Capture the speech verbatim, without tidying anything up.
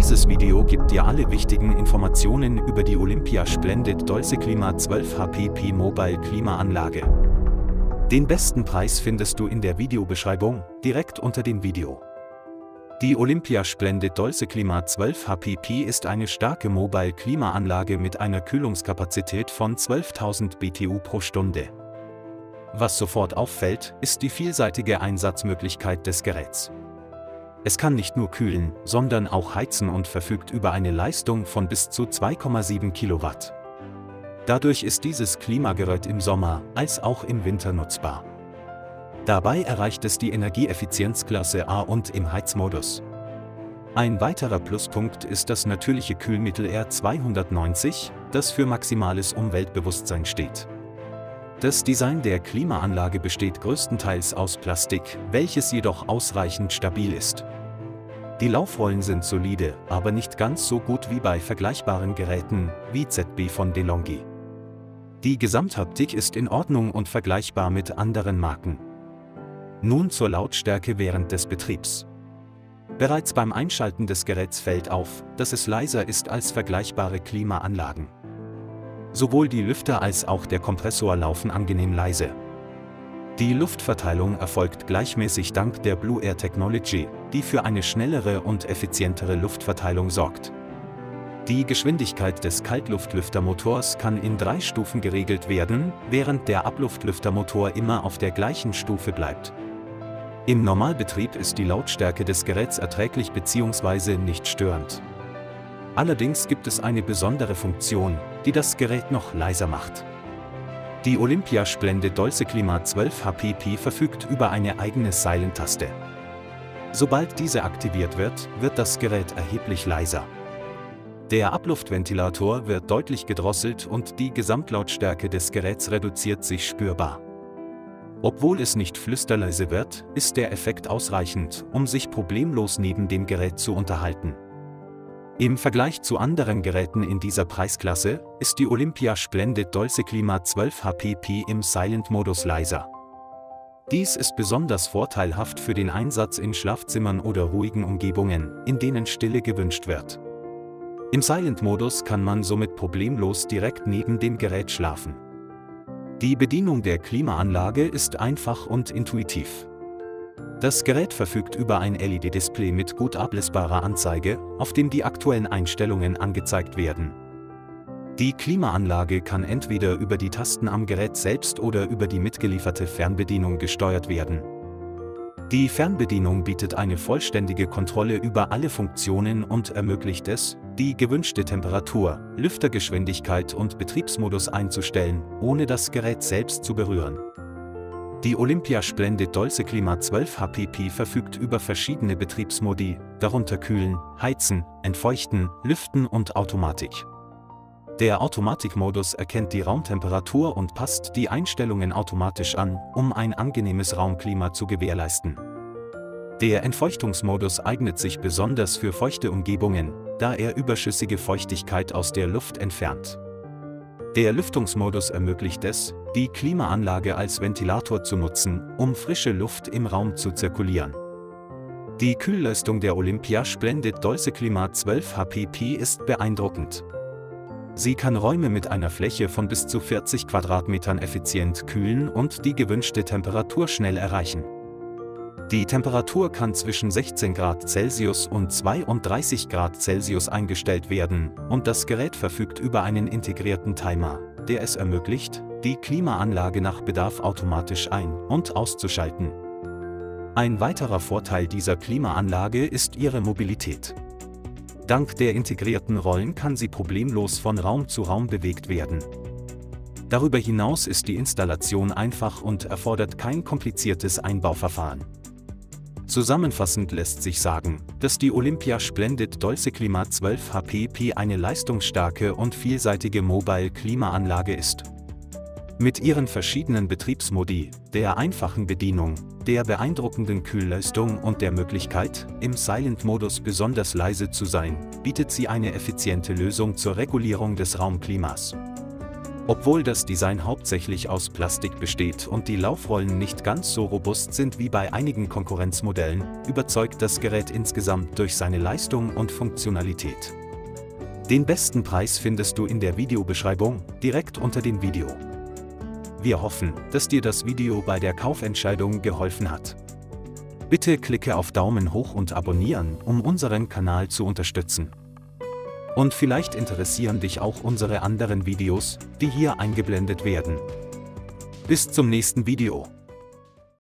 Dieses Video gibt dir alle wichtigen Informationen über die Olympia Splendid Dolce Klima zwölf H P P Mobile Klimaanlage. Den besten Preis findest du in der Videobeschreibung, direkt unter dem Video. Die Olympia Splendid Dolce Klima zwölf H P P ist eine starke Mobile Klimaanlage mit einer Kühlungskapazität von zwölftausend B T U pro Stunde. Was sofort auffällt, ist die vielseitige Einsatzmöglichkeit des Geräts. Es kann nicht nur kühlen, sondern auch heizen und verfügt über eine Leistung von bis zu zwei Komma sieben Kilowatt. Dadurch ist dieses Klimagerät im Sommer als auch im Winter nutzbar. Dabei erreicht es die Energieeffizienzklasse A und im Heizmodus. Ein weiterer Pluspunkt ist das natürliche Kühlmittel R zweihundertneunzig, das für maximales Umweltbewusstsein steht. Das Design der Klimaanlage besteht größtenteils aus Plastik, welches jedoch ausreichend stabil ist. Die Laufrollen sind solide, aber nicht ganz so gut wie bei vergleichbaren Geräten, wie Z B von DeLonghi. Die Gesamthaptik ist in Ordnung und vergleichbar mit anderen Marken. Nun zur Lautstärke während des Betriebs. Bereits beim Einschalten des Geräts fällt auf, dass es leiser ist als vergleichbare Klimaanlagen. Sowohl die Lüfter als auch der Kompressor laufen angenehm leise. Die Luftverteilung erfolgt gleichmäßig dank der Blue Air Technology, die für eine schnellere und effizientere Luftverteilung sorgt. Die Geschwindigkeit des Kaltluftlüftermotors kann in drei Stufen geregelt werden, während der Abluftlüftermotor immer auf der gleichen Stufe bleibt. Im Normalbetrieb ist die Lautstärke des Geräts erträglich bzw. nicht störend. Allerdings gibt es eine besondere Funktion, die das Gerät noch leiser macht. Die Olympia Splendid Dolce Klima zwölf H P P verfügt über eine eigene Silent-Taste. Sobald diese aktiviert wird, wird das Gerät erheblich leiser. Der Abluftventilator wird deutlich gedrosselt und die Gesamtlautstärke des Geräts reduziert sich spürbar. Obwohl es nicht flüsterleise wird, ist der Effekt ausreichend, um sich problemlos neben dem Gerät zu unterhalten. Im Vergleich zu anderen Geräten in dieser Preisklasse ist die Olympia Splendid Dolce Klima zwölf H P P im Silent-Modus leiser. Dies ist besonders vorteilhaft für den Einsatz in Schlafzimmern oder ruhigen Umgebungen, in denen Stille gewünscht wird. Im Silent-Modus kann man somit problemlos direkt neben dem Gerät schlafen. Die Bedienung der Klimaanlage ist einfach und intuitiv. Das Gerät verfügt über ein L E D-Display mit gut ablesbarer Anzeige, auf dem die aktuellen Einstellungen angezeigt werden. Die Klimaanlage kann entweder über die Tasten am Gerät selbst oder über die mitgelieferte Fernbedienung gesteuert werden. Die Fernbedienung bietet eine vollständige Kontrolle über alle Funktionen und ermöglicht es, die gewünschte Temperatur, Lüftergeschwindigkeit und Betriebsmodus einzustellen, ohne das Gerät selbst zu berühren. Die Olympia Splendid Dolce Klima zwölf H P P verfügt über verschiedene Betriebsmodi, darunter Kühlen, Heizen, Entfeuchten, Lüften und Automatik. Der Automatikmodus erkennt die Raumtemperatur und passt die Einstellungen automatisch an, um ein angenehmes Raumklima zu gewährleisten. Der Entfeuchtungsmodus eignet sich besonders für feuchte Umgebungen, da er überschüssige Feuchtigkeit aus der Luft entfernt. Der Lüftungsmodus ermöglicht es, die Klimaanlage als Ventilator zu nutzen, um frische Luft im Raum zu zirkulieren. Die Kühlleistung der Olympia Splendid Dolce Klima zwölf H P P ist beeindruckend. Sie kann Räume mit einer Fläche von bis zu vierzig Quadratmetern effizient kühlen und die gewünschte Temperatur schnell erreichen. Die Temperatur kann zwischen sechzehn Grad Celsius und zweiunddreißig Grad Celsius eingestellt werden und das Gerät verfügt über einen integrierten Timer, der es ermöglicht, die Klimaanlage nach Bedarf automatisch ein- und auszuschalten. Ein weiterer Vorteil dieser Klimaanlage ist ihre Mobilität. Dank der integrierten Rollen kann sie problemlos von Raum zu Raum bewegt werden. Darüber hinaus ist die Installation einfach und erfordert kein kompliziertes Einbauverfahren. Zusammenfassend lässt sich sagen, dass die Olympia Splendid Dolce Klima zwölf H P P eine leistungsstarke und vielseitige Mobile-Klimaanlage ist. Mit ihren verschiedenen Betriebsmodi, der einfachen Bedienung, der beeindruckenden Kühlleistung und der Möglichkeit, im Silent-Modus besonders leise zu sein, bietet sie eine effiziente Lösung zur Regulierung des Raumklimas. Obwohl das Design hauptsächlich aus Plastik besteht und die Laufrollen nicht ganz so robust sind wie bei einigen Konkurrenzmodellen, überzeugt das Gerät insgesamt durch seine Leistung und Funktionalität. Den besten Preis findest du in der Videobeschreibung, direkt unter dem Video. Wir hoffen, dass dir das Video bei der Kaufentscheidung geholfen hat. Bitte klicke auf Daumen hoch und abonnieren, um unseren Kanal zu unterstützen. Und vielleicht interessieren dich auch unsere anderen Videos, die hier eingeblendet werden. Bis zum nächsten Video.